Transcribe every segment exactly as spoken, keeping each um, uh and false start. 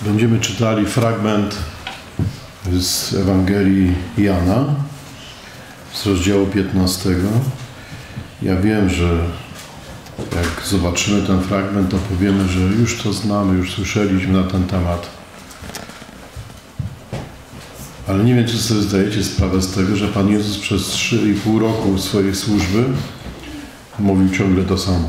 Będziemy czytali fragment z Ewangelii Jana z rozdziału piętnastego. Ja wiem, że jak zobaczymy ten fragment, to powiemy, że już to znamy, już słyszeliśmy na ten temat. Ale nie wiem, czy sobie zdajecie sprawę z tego, że Pan Jezus przez trzy i pół roku swojej służby mówił ciągle to samo.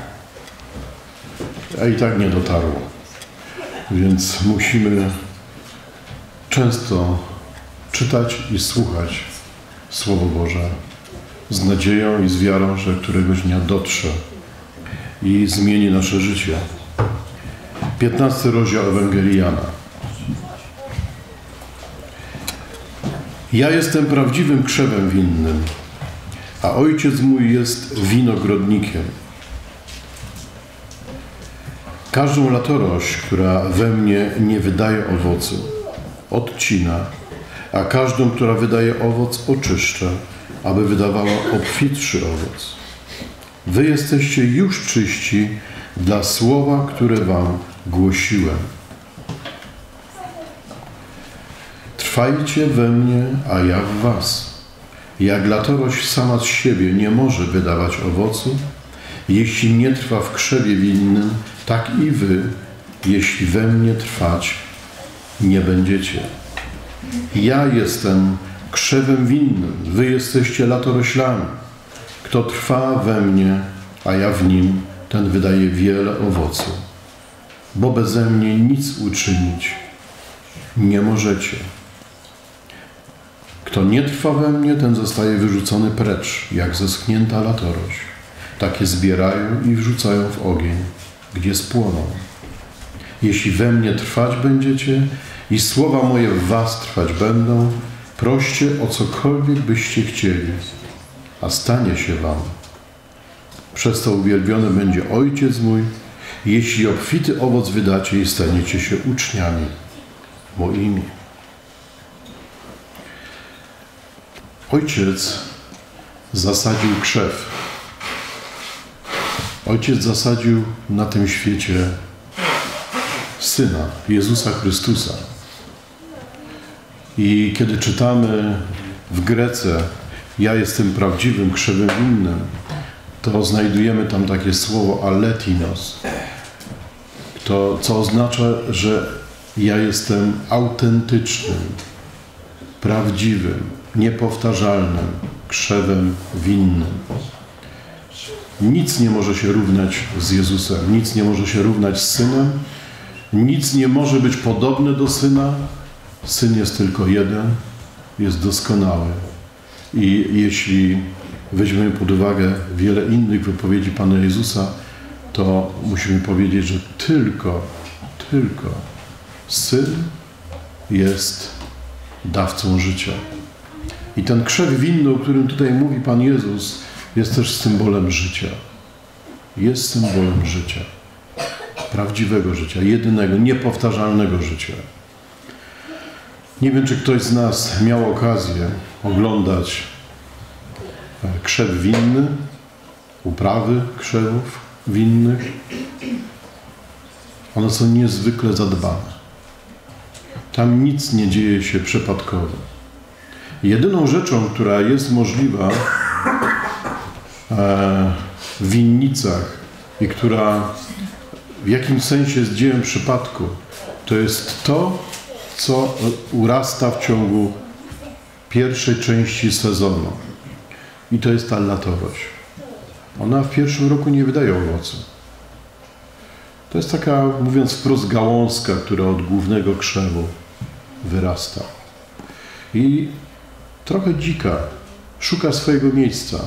A i tak nie dotarło. Więc musimy często czytać i słuchać Słowo Boże z nadzieją i z wiarą, że któregoś dnia dotrze i zmieni nasze życie. piętnasty rozdział Ewangelii Jana. Ja jestem prawdziwym krzewem winnym, a Ojciec mój jest winogrodnikiem. Każdą latorość, która we mnie nie wydaje owocu, odcina, a każdą, która wydaje owoc, oczyszcza, aby wydawała obfitszy owoc. Wy jesteście już czyści dla słowa, które wam głosiłem. Trwajcie we mnie, a ja w was. Jak latorość sama z siebie nie może wydawać owocu, jeśli nie trwa w krzewie winnym, tak i wy, jeśli we mnie trwać nie będziecie. Ja jestem krzewem winnym, wy jesteście latoroślami. Kto trwa we mnie, a ja w nim, ten wydaje wiele owocu. Bo beze mnie nic uczynić nie możecie. Kto nie trwa we mnie, ten zostaje wyrzucony precz, jak zeschnięta latorość. Takie zbierają i wrzucają w ogień, gdzie spłoną. Jeśli we mnie trwać będziecie i słowa moje w was trwać będą, proście o cokolwiek byście chcieli, a stanie się wam. Przez to uwielbiony będzie Ojciec mój, jeśli obfity owoc wydacie i staniecie się uczniami moimi. Ojciec zasadził krzew. Ojciec zasadził na tym świecie Syna, Jezusa Chrystusa. I kiedy czytamy w Grece ja jestem prawdziwym krzewem winnym, to znajdujemy tam takie słowo aletinos, to, co oznacza, że ja jestem autentycznym, prawdziwym, niepowtarzalnym krzewem winnym. Nic nie może się równać z Jezusem, nic nie może się równać z Synem, nic nie może być podobne do Syna. Syn jest tylko jeden, jest doskonały. I jeśli weźmiemy pod uwagę wiele innych wypowiedzi Pana Jezusa, to musimy powiedzieć, że tylko, tylko Syn jest dawcą życia. I ten krzew winny, o którym tutaj mówi Pan Jezus, jest też symbolem życia. Jest symbolem życia. Prawdziwego życia, jedynego, niepowtarzalnego życia. Nie wiem, czy ktoś z nas miał okazję oglądać krzew winny, uprawy krzewów winnych. One są niezwykle zadbane. Tam nic nie dzieje się przypadkowo. Jedyną rzeczą, która jest możliwa w winnicach i która w jakimś sensie jest dziełem przypadku, to jest to, co urasta w ciągu pierwszej części sezonu. I to jest ta latorość. Ona w pierwszym roku nie wydaje owocu. To jest taka, mówiąc wprost, gałązka, która od głównego krzewu wyrasta. I trochę dzika, szuka swojego miejsca.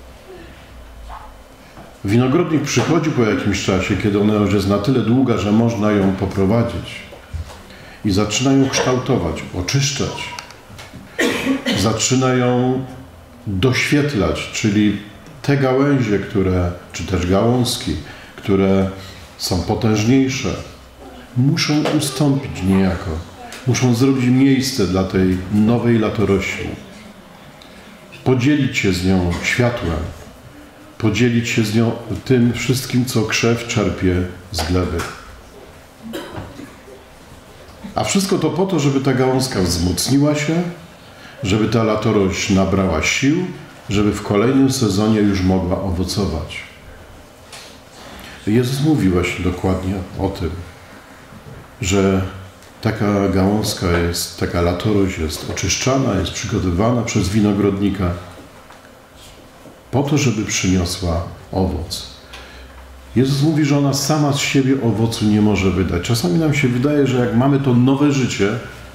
Winogrodnik przychodzi po jakimś czasie, kiedy ona już jest na tyle długa, że można ją poprowadzić. I zaczyna ją kształtować, oczyszczać. Zaczyna ją doświetlać, czyli te gałęzie, które, czy też gałązki, które są potężniejsze, muszą ustąpić niejako. Muszą zrobić miejsce dla tej nowej latorośli. Podzielić się z nią światłem. Podzielić się z nią tym wszystkim, co krzew czerpie z gleby. A wszystko to po to, żeby ta gałązka wzmocniła się, żeby ta latorość nabrała sił, żeby w kolejnym sezonie już mogła owocować. Jezus mówi właśnie dokładnie o tym, że taka gałązka jest, taka latorość jest oczyszczana, jest przygotowywana przez winogrodnika po to, żeby przyniosła owoc. Jezus mówi, że ona sama z siebie owocu nie może wydać. Czasami nam się wydaje, że jak mamy to nowe życie,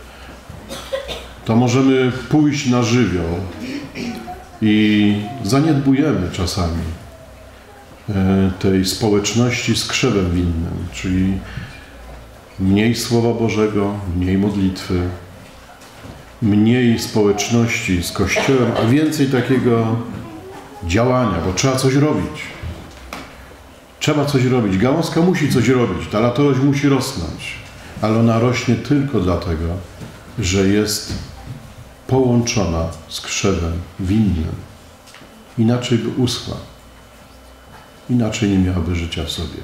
to możemy pójść na żywioł i zaniedbujemy czasami tej społeczności z krzewem winnym, czyli mniej Słowa Bożego, mniej modlitwy, mniej społeczności z Kościołem, a więcej takiego działania, bo trzeba coś robić. Trzeba coś robić. Gałązka musi coś robić, ta latorość musi rosnąć, ale ona rośnie tylko dlatego, że jest połączona z krzewem winnym. Inaczej by uschła. Inaczej nie miałaby życia w sobie.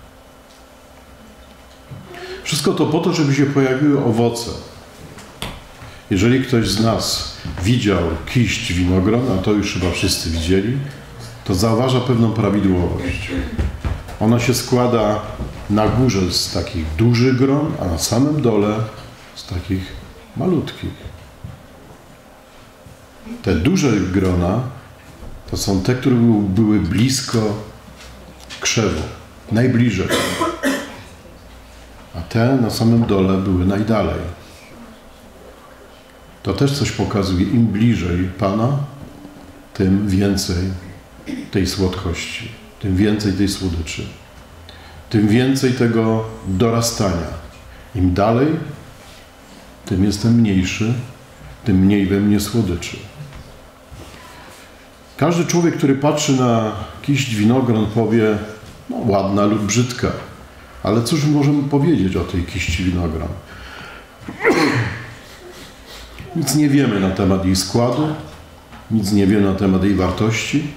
Wszystko to po to, żeby się pojawiły owoce. Jeżeli ktoś z nas widział kiść winogrona, to już chyba wszyscy widzieli, to zauważa pewną prawidłowość. Ona się składa na górze z takich dużych gron, a na samym dole z takich malutkich. Te duże grona to są te, które były blisko krzewu, najbliżej. A te na samym dole były najdalej. To też coś pokazuje. Im bliżej Pana, tym więcej tej słodkości, tym więcej tej słodyczy, tym więcej tego dorastania. Im dalej, tym jestem mniejszy, tym mniej we mnie słodyczy. Każdy człowiek, który patrzy na kiść winogron, powie, no ładna lub brzydka, ale cóż możemy powiedzieć o tej kiści winogron? Nic nie wiemy na temat jej składu, nic nie wiemy na temat jej wartości,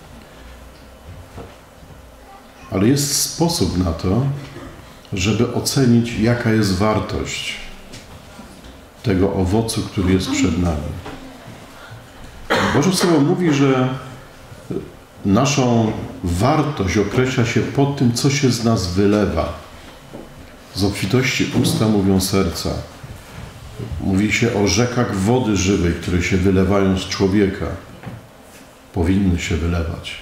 ale jest sposób na to, żeby ocenić, jaka jest wartość tego owocu, który jest przed nami. Boże Słowo mówi, że naszą wartość określa się po tym, co się z nas wylewa. Z obfitości usta mówią serca. Mówi się o rzekach wody żywej, które się wylewają z człowieka. Powinny się wylewać.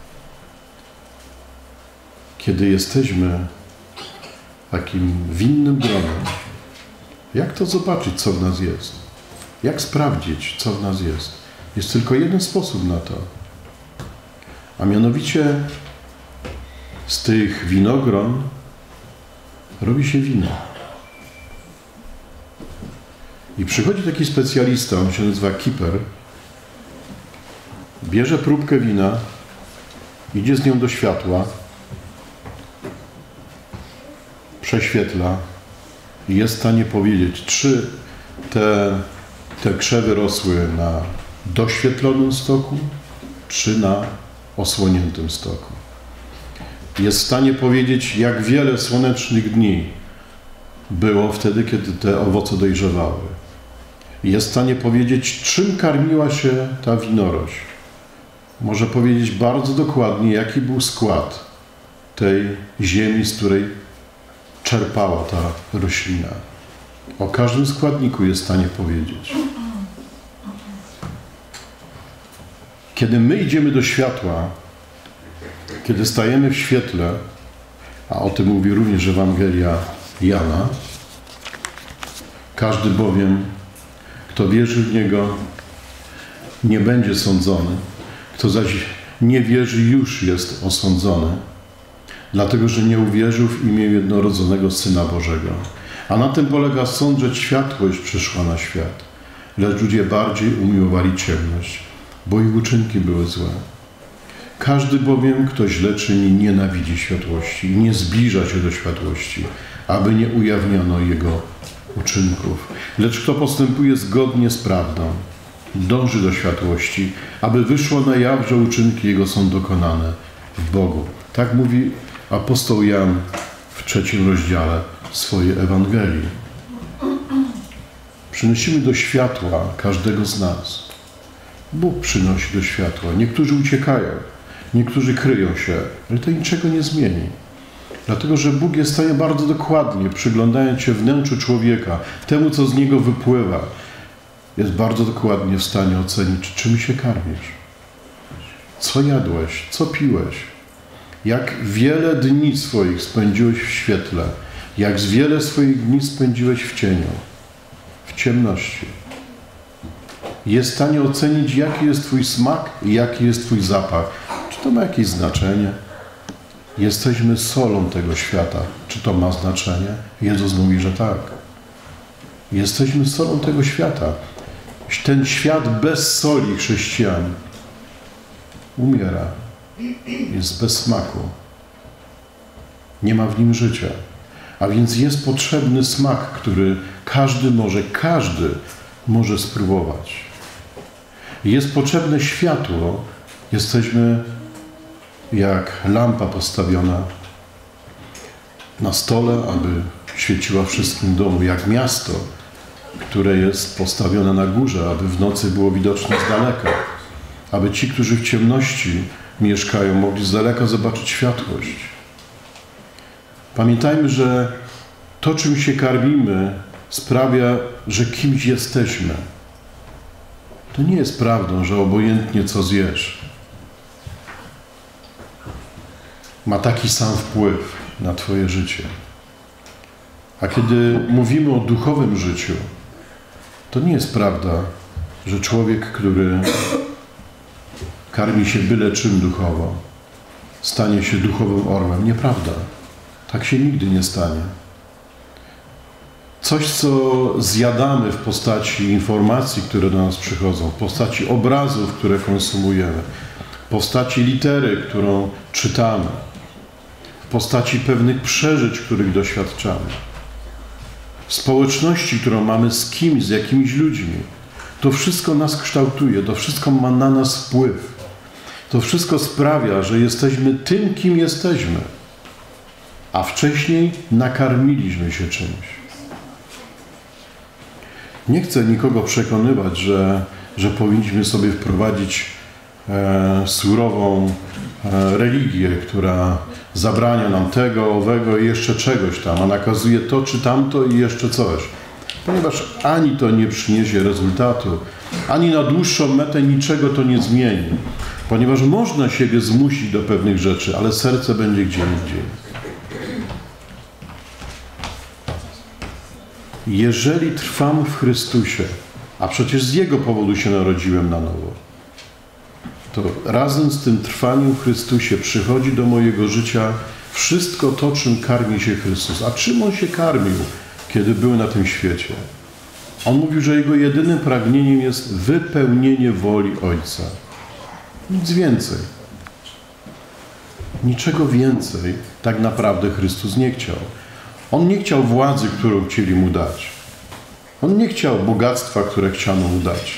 Kiedy jesteśmy takim winnym gronem, jak to zobaczyć, co w nas jest? Jak sprawdzić, co w nas jest? Jest tylko jeden sposób na to. A mianowicie z tych winogron robi się wino. I przychodzi taki specjalista, on się nazywa kiper, bierze próbkę wina, idzie z nią do światła, prześwietla i jest w stanie powiedzieć, czy te, te krzewy rosły na doświetlonym stoku, czy na osłoniętym stoku. Jest w stanie powiedzieć, jak wiele słonecznych dni było wtedy, kiedy te owoce dojrzewały. Jest w stanie powiedzieć, czym karmiła się ta winorośl. Może powiedzieć bardzo dokładnie, jaki był skład tej ziemi, z której czerpała ta roślina. O każdym składniku jest w stanie powiedzieć. Kiedy my idziemy do światła, kiedy stajemy w świetle, a o tym mówi również Ewangelia Jana, każdy bowiem, kto wierzy w Niego, nie będzie sądzony, kto zaś nie wierzy, już jest osądzony, dlatego że nie uwierzył w imię jednorodzonego Syna Bożego. A na tym polega sąd, że światłość przyszła na świat, lecz ludzie bardziej umiłowali ciemność, bo ich uczynki były złe. Każdy bowiem, kto źle czyni, nienawidzi światłości i nie zbliża się do światłości, aby nie ujawniono jego uczynków. Lecz kto postępuje zgodnie z prawdą, dąży do światłości, aby wyszło na jaw, że uczynki jego są dokonane w Bogu. Tak mówi apostoł Jan w trzecim rozdziale swojej Ewangelii. Przynosimy do światła każdego z nas. Bóg przynosi do światła. Niektórzy uciekają, niektórzy kryją się, ale to niczego nie zmieni. Dlatego, że Bóg jest w stanie bardzo dokładnie, przyglądając się wnętrzu człowieka, temu, co z niego wypływa, jest bardzo dokładnie w stanie ocenić, czym się karmisz, co jadłeś, co piłeś, jak wiele dni swoich spędziłeś w świetle, jak wiele swoich dni spędziłeś w cieniu, w ciemności. Jest w stanie ocenić, jaki jest twój smak i jaki jest twój zapach. Czy to ma jakieś znaczenie? Jesteśmy solą tego świata. Czy to ma znaczenie? Jezus mówi, że tak. Jesteśmy solą tego świata. Ten świat bez soli, chrześcijan, umiera. Jest bez smaku. Nie ma w nim życia. A więc jest potrzebny smak, który każdy może, każdy może spróbować. Jest potrzebne światło. Jesteśmy jak lampa postawiona na stole, aby świeciła wszystkim w domu, jak miasto, które jest postawione na górze, aby w nocy było widoczne z daleka, aby ci, którzy w ciemności mieszkają, mogli z daleka zobaczyć światłość. Pamiętajmy, że to, czym się karmimy, sprawia, że kimś jesteśmy. To nie jest prawdą, że obojętnie co zjesz, ma taki sam wpływ na twoje życie. A kiedy mówimy o duchowym życiu, to nie jest prawda, że człowiek, który karmi się byle czym duchowo, stanie się duchowym orłem. Nieprawda. Tak się nigdy nie stanie. Coś, co zjadamy w postaci informacji, które do nas przychodzą, w postaci obrazów, które konsumujemy, w postaci litery, którą czytamy, w postaci pewnych przeżyć, których doświadczamy, w społeczności, którą mamy z kimś, z jakimiś ludźmi. To wszystko nas kształtuje, to wszystko ma na nas wpływ. To wszystko sprawia, że jesteśmy tym, kim jesteśmy, a wcześniej nakarmiliśmy się czymś. Nie chcę nikogo przekonywać, że, że powinniśmy sobie wprowadzić e, surową e, religię, która zabrania nam tego, owego i jeszcze czegoś tam, a nakazuje to czy tamto i jeszcze coś. Ponieważ ani to nie przyniesie rezultatu, ani na dłuższą metę niczego to nie zmieni. Ponieważ można siebie zmusić do pewnych rzeczy, ale serce będzie gdzie indziej. Jeżeli trwam w Chrystusie, a przecież z Jego powodu się narodziłem na nowo, to razem z tym trwaniem w Chrystusie przychodzi do mojego życia wszystko to, czym karmi się Chrystus. A czym On się karmił, kiedy był na tym świecie? On mówił, że Jego jedynym pragnieniem jest wypełnienie woli Ojca. Nic więcej. Niczego więcej tak naprawdę Chrystus nie chciał. On nie chciał władzy, którą chcieli Mu dać. On nie chciał bogactwa, które chciano Mu dać.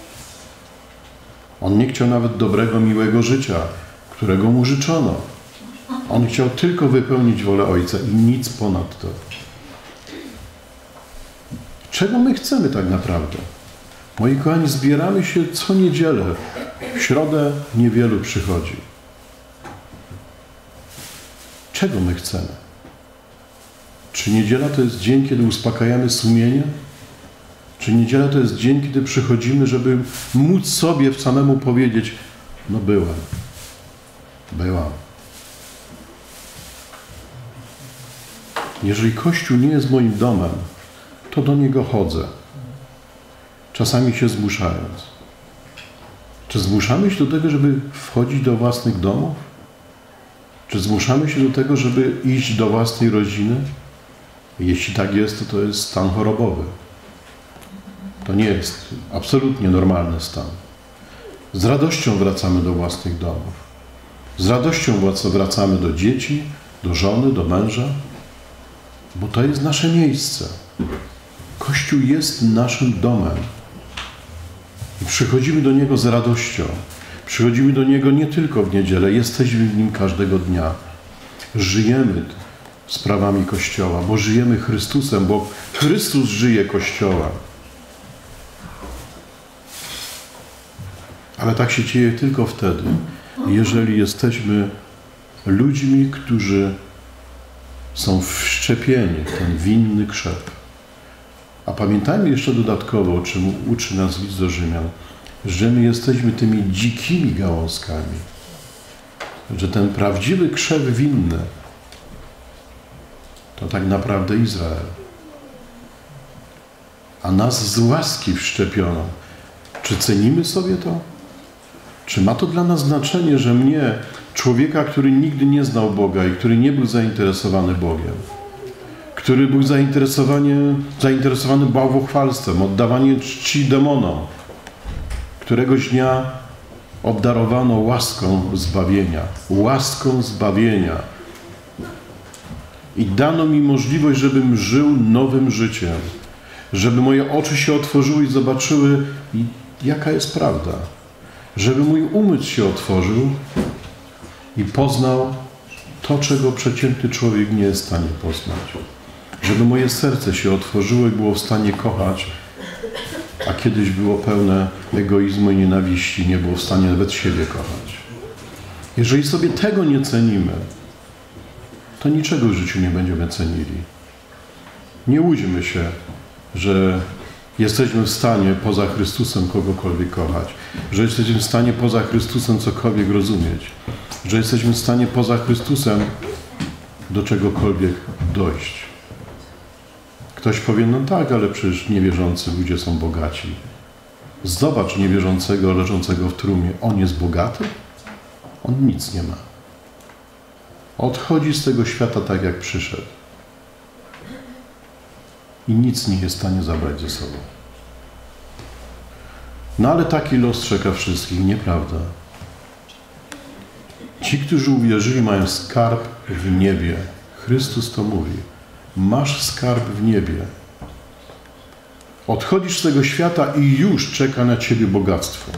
On nie chciał nawet dobrego, miłego życia, którego Mu życzono. On chciał tylko wypełnić wolę Ojca i nic ponad to. Czego my chcemy tak naprawdę? Moi kochani, zbieramy się co niedzielę. W środę niewielu przychodzi. Czego my chcemy? Czy niedziela to jest dzień, kiedy uspokajamy sumienie? Czy niedziela to jest dzień, kiedy przychodzimy, żeby móc sobie samemu powiedzieć: no byłem, byłam. Jeżeli Kościół nie jest moim domem, to do niego chodzę. Czasami się zmuszając. Czy zmuszamy się do tego, żeby wchodzić do własnych domów? Czy zmuszamy się do tego, żeby iść do własnej rodziny? Jeśli tak jest, to to jest stan chorobowy. To nie jest absolutnie normalny stan. Z radością wracamy do własnych domów. Z radością wracamy do dzieci, do żony, do męża, bo to jest nasze miejsce. Kościół jest naszym domem. I przychodzimy do Niego z radością. Przychodzimy do Niego nie tylko w niedzielę, jesteśmy w Nim każdego dnia. Żyjemy sprawami Kościoła, bo żyjemy Chrystusem, bo Chrystus żyje Kościołem. Ale tak się dzieje tylko wtedy, jeżeli jesteśmy ludźmi, którzy są wszczepieni w ten winny krzep. A pamiętajmy jeszcze dodatkowo, o czym uczy nas list do Rzymian, że my jesteśmy tymi dzikimi gałązkami. Że ten prawdziwy krzew winny to tak naprawdę Izrael. A nas z łaski wszczepiono. Czy cenimy sobie to? Czy ma to dla nas znaczenie, że mnie, człowieka, który nigdy nie znał Boga i który nie był zainteresowany Bogiem, który był zainteresowany, zainteresowany bałwochwalstwem, oddawaniem czci demonom, któregoś dnia obdarowano łaską zbawienia, łaską zbawienia i dano mi możliwość, żebym żył nowym życiem, żeby moje oczy się otworzyły i zobaczyły, jaka jest prawda, żeby mój umysł się otworzył i poznał to, czego przeciętny człowiek nie jest w stanie poznać. Żeby moje serce się otworzyło i było w stanie kochać, a kiedyś było pełne egoizmu i nienawiści, nie było w stanie nawet siebie kochać. Jeżeli sobie tego nie cenimy, to niczego w życiu nie będziemy cenili. Nie łudźmy się, że jesteśmy w stanie poza Chrystusem kogokolwiek kochać, że jesteśmy w stanie poza Chrystusem cokolwiek rozumieć, że jesteśmy w stanie poza Chrystusem do czegokolwiek dojść. Ktoś powie, no tak, ale przecież niewierzący ludzie są bogaci. Zobacz niewierzącego leżącego w trumnie. On jest bogaty? On nic nie ma. Odchodzi z tego świata tak, jak przyszedł. I nic nie jest w stanie zabrać ze sobą. No ale taki los czeka wszystkich, nieprawda? Ci, którzy uwierzyli, mają skarb w niebie. Chrystus to mówi. Masz skarb w niebie. Odchodzisz z tego świata i już czeka na ciebie bogactwo.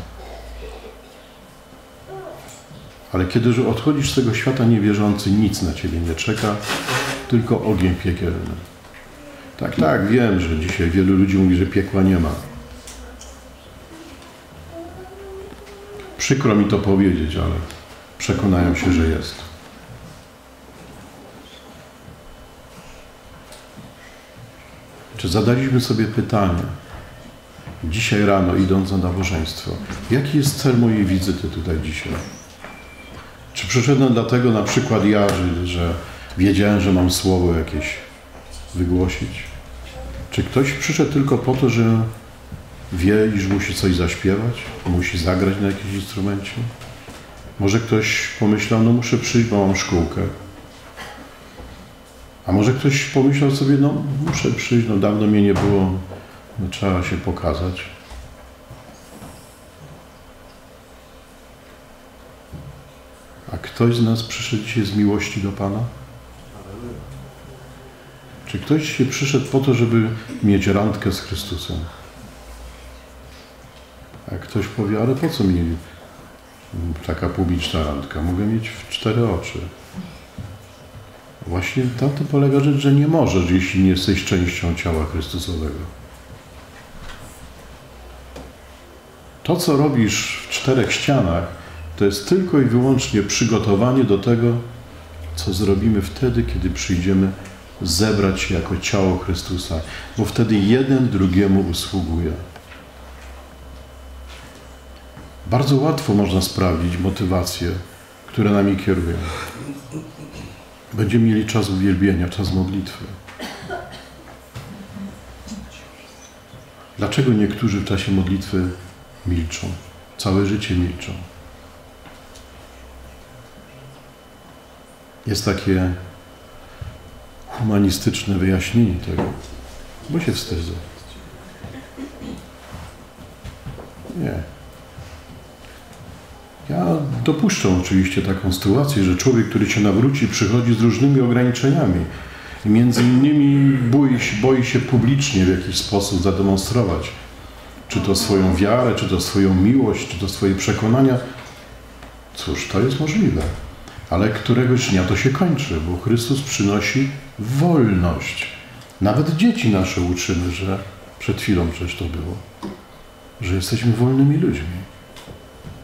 Ale kiedy odchodzisz z tego świata niewierzący, nic na ciebie nie czeka, tylko ogień piekielny. Tak, tak, wiem, że dzisiaj wielu ludzi mówi, że piekła nie ma. Przykro mi to powiedzieć, ale przekonają się, że jest. Czy zadaliśmy sobie pytanie, dzisiaj rano, idąc na nabożeństwo, jaki jest cel mojej wizyty tutaj dzisiaj? Czy przyszedłem dlatego, na przykład ja, że, że wiedziałem, że mam słowo jakieś wygłosić? Czy ktoś przyszedł tylko po to, że wie, iż musi coś zaśpiewać? Musi zagrać na jakimś instrumencie? Może ktoś pomyślał, no muszę przyjść, bo mam szkółkę. A może ktoś pomyślał sobie, no muszę przyjść, no dawno mnie nie było, no, trzeba się pokazać. A ktoś z nas przyszedł dzisiaj z miłości do Pana? Czy ktoś się przyszedł po to, żeby mieć randkę z Chrystusem? A ktoś powie, ale po co mi taka publiczna randka? Mogę mieć w cztery oczy. Właśnie na tym polega rzecz, że nie możesz, jeśli nie jesteś częścią ciała Chrystusowego. To, co robisz w czterech ścianach, to jest tylko i wyłącznie przygotowanie do tego, co zrobimy wtedy, kiedy przyjdziemy zebrać się jako ciało Chrystusa, bo wtedy jeden drugiemu usługuje. Bardzo łatwo można sprawdzić motywacje, które nami kierują. Będziemy mieli czas uwielbienia, czas modlitwy. Dlaczego niektórzy w czasie modlitwy milczą? Całe życie milczą. Jest takie humanistyczne wyjaśnienie tego, bo się wstydzę. Nie. Ja dopuszczam oczywiście taką sytuację, że człowiek, który się nawróci, przychodzi z różnymi ograniczeniami i między innymi boi się, boi się publicznie w jakiś sposób zademonstrować, czy to swoją wiarę, czy to swoją miłość, czy to swoje przekonania. Cóż, to jest możliwe. Ale któregoś dnia to się kończy, bo Chrystus przynosi wolność. Nawet dzieci nasze uczymy, że przed chwilą przecież to było, że jesteśmy wolnymi ludźmi.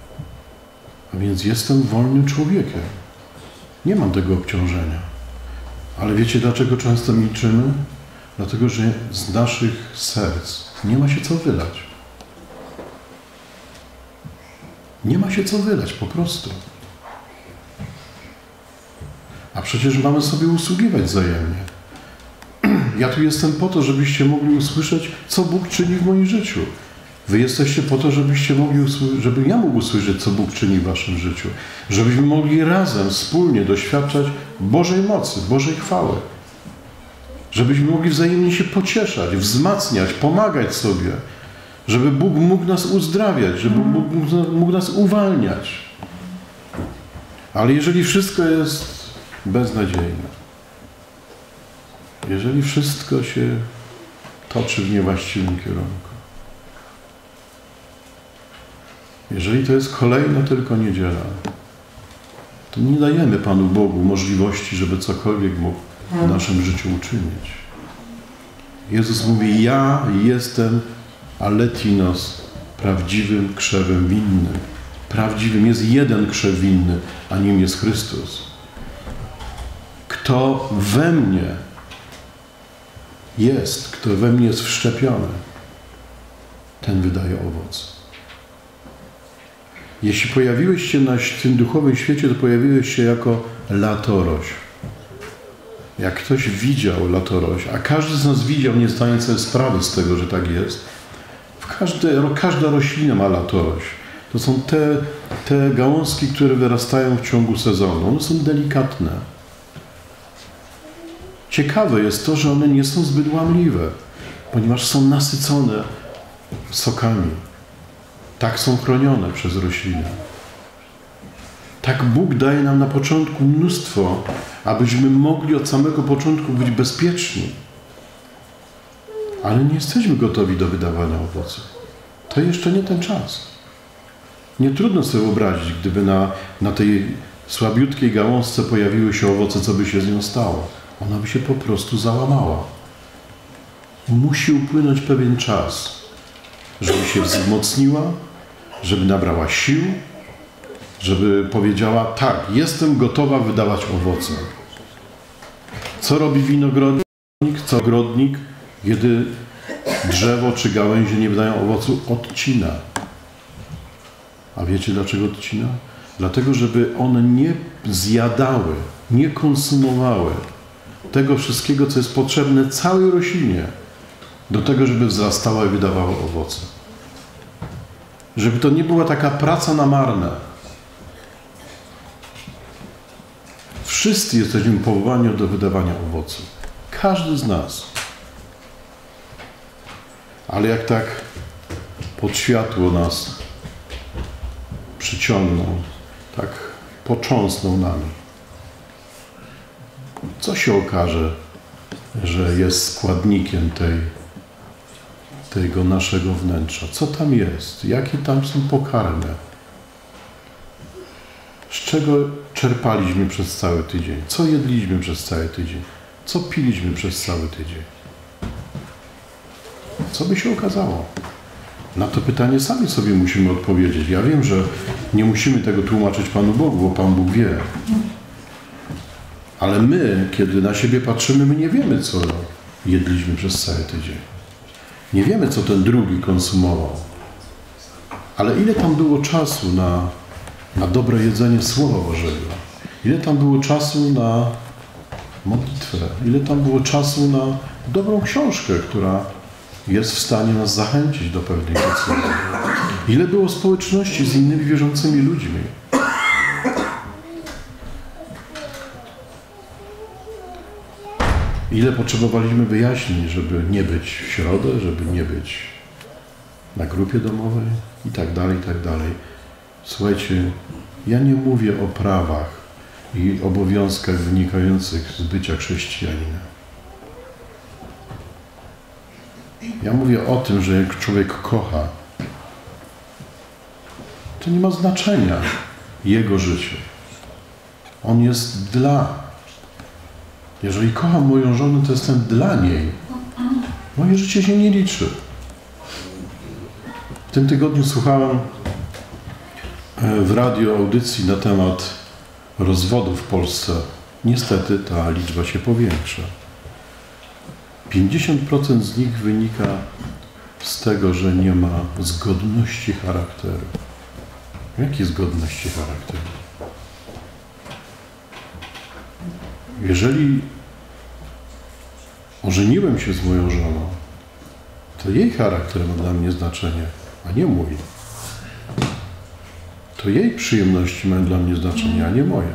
A więc jestem wolnym człowiekiem. Nie mam tego obciążenia. Ale wiecie, dlaczego często milczymy? Dlatego, że z naszych serc nie ma się co wylać. Nie ma się co wylać, po prostu. A przecież mamy sobie usługiwać wzajemnie. Ja tu jestem po to, żebyście mogli usłyszeć, co Bóg czyni w moim życiu. Wy jesteście po to, żebyście mogli usłyszeć, żeby ja mógł usłyszeć, co Bóg czyni w waszym życiu. Żebyśmy mogli razem, wspólnie doświadczać Bożej mocy, Bożej chwały. Żebyśmy mogli wzajemnie się pocieszać, wzmacniać, pomagać sobie. Żeby Bóg mógł nas uzdrawiać, żeby Bóg mógł nas uwalniać. Ale jeżeli wszystko jest beznadziejne, jeżeli wszystko się toczy w niewłaściwym kierunku, jeżeli to jest kolejna tylko niedziela, to nie dajemy Panu Bogu możliwości, żeby cokolwiek mógł w naszym życiu uczynić. Jezus mówi, ja jestem aletinos, prawdziwym krzewem winnym. Prawdziwym jest jeden krzew winny, a nim jest Chrystus. Kto we mnie jest, kto we mnie jest wszczepiony, ten wydaje owoc. Jeśli pojawiłeś się na tym duchowym świecie, to pojawiłeś się jako latoroś. Jak ktoś widział latoroś, a każdy z nas widział, nie zdając sobie sprawy z tego, że tak jest, w każde, każda roślina ma latoroś. To są te, te gałązki, które wyrastają w ciągu sezonu. One są delikatne. Ciekawe jest to, że one nie są zbyt łamliwe, ponieważ są nasycone sokami. Tak są chronione przez rośliny. Tak Bóg daje nam na początku mnóstwo, abyśmy mogli od samego początku być bezpieczni. Ale nie jesteśmy gotowi do wydawania owoców. To jeszcze nie ten czas. Nie trudno sobie wyobrazić, gdyby na, na tej słabiutkiej gałązce pojawiły się owoce, co by się z nią stało. Ona by się po prostu załamała. Musi upłynąć pewien czas, żeby się wzmocniła, żeby nabrała sił, żeby powiedziała, tak, jestem gotowa wydawać owoce. Co robi winogrodnik? Co ogrodnik, kiedy drzewo czy gałęzie nie wydają owocu? Odcina. A wiecie dlaczego odcina? Dlatego, żeby one nie zjadały, nie konsumowały tego wszystkiego, co jest potrzebne całej roślinie do tego, żeby wzrastała i wydawała owoce. Żeby to nie była taka praca na marne. Wszyscy jesteśmy powołani do wydawania owoców. Każdy z nas. Ale jak tak pod światło nas przyciągną, tak począsną nami, co się okaże, że jest składnikiem tej, tego naszego wnętrza? Co tam jest? Jakie tam są pokarmy? Z czego czerpaliśmy przez cały tydzień? Co jedliśmy przez cały tydzień? Co piliśmy przez cały tydzień? Co by się okazało? Na to pytanie sami sobie musimy odpowiedzieć. Ja wiem, że nie musimy tego tłumaczyć Panu Bogu, bo Pan Bóg wie. Ale my, kiedy na siebie patrzymy, my nie wiemy, co jedliśmy przez cały tydzień. Nie wiemy, co ten drugi konsumował. Ale ile tam było czasu na, na dobre jedzenie Słowa Bożego? Ile tam było czasu na modlitwę? Ile tam było czasu na dobrą książkę, która jest w stanie nas zachęcić do pewnych decyzji? Ile było społeczności z innymi wierzącymi ludźmi? Ile potrzebowaliśmy wyjaśnień, żeby nie być w środę, żeby nie być na grupie domowej i tak dalej, i tak dalej. Słuchajcie, ja nie mówię o prawach i obowiązkach wynikających z bycia chrześcijaninem. Ja mówię o tym, że jak człowiek kocha, to nie ma znaczenia jego życie. On jest dla. Jeżeli kocham moją żonę, to jestem dla niej. Moje życie się nie liczy. W tym tygodniu słuchałem w radio audycji na temat rozwodów w Polsce, niestety ta liczba się powiększa. pięćdziesiąt procent z nich wynika z tego, że nie ma zgodności charakteru. Jakiej zgodności charakteru? Jeżeli ożeniłem się z moją żoną, to jej charakter ma dla mnie znaczenie, a nie mój. To jej przyjemności mają dla mnie znaczenie, a nie moje.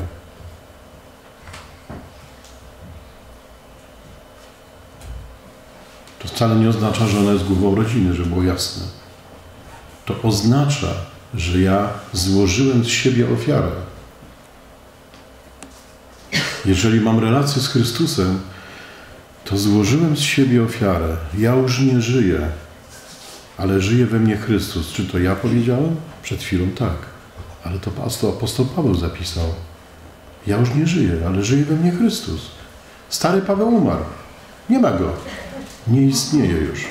To wcale nie oznacza, że ona jest głową rodziny, żeby było jasne. To oznacza, że ja złożyłem z siebie ofiarę. Jeżeli mam relację z Chrystusem, to złożyłem z siebie ofiarę. Ja już nie żyję, ale żyje we mnie Chrystus. Czy to ja powiedziałem? Przed chwilą tak. Ale to apostoł Paweł zapisał. Ja już nie żyję, ale żyje we mnie Chrystus. Stary Paweł umarł. Nie ma go. Nie istnieje już.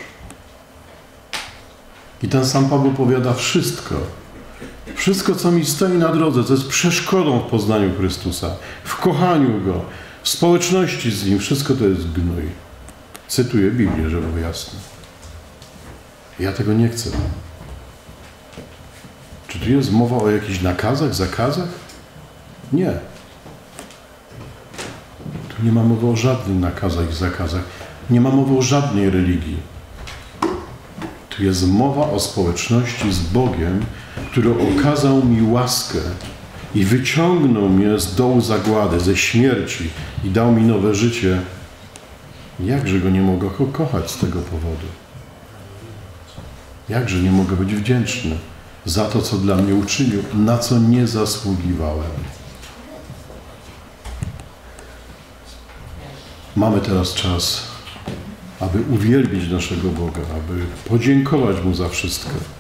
I ten sam Paweł powiada wszystko. Wszystko, co mi stoi na drodze, co jest przeszkodą w poznaniu Chrystusa, w kochaniu Go, w społeczności z Nim, wszystko to jest gnój. Cytuję Biblię, żeby było jasne. Ja tego nie chcę. Czy tu jest mowa o jakichś nakazach, zakazach? Nie. Tu nie ma mowy o żadnych nakazach i zakazach. Nie ma mowy o żadnej religii. Tu jest mowa o społeczności z Bogiem, który okazał mi łaskę i wyciągnął mnie z dołu zagłady, ze śmierci i dał mi nowe życie. Jakże Go nie mogę ko- kochać z tego powodu? Jakże nie mogę być wdzięczny za to, co dla mnie uczynił, na co nie zasługiwałem. Mamy teraz czas, aby uwielbić naszego Boga, aby podziękować Mu za wszystko.